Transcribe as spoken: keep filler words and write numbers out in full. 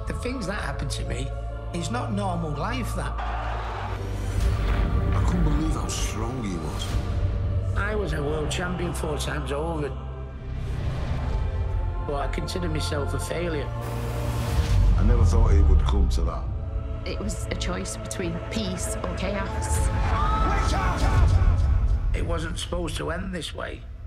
The things that happened to me is not normal life, that. I couldn't believe how strong he was. I was a world champion four times over. But I consider myself a failure. I never thought it would come to that. It was a choice between peace or chaos. It wasn't supposed to end this way.